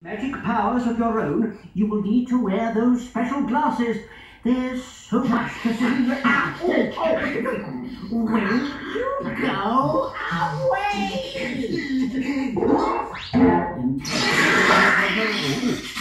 magic powers of your own, you will need to wear those special glasses. There's so much to see. Will you go away?